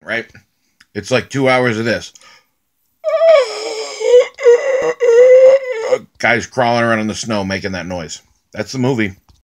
right? It's like 2 hours of this. Guys crawling around in the snow making that noise. That's the movie.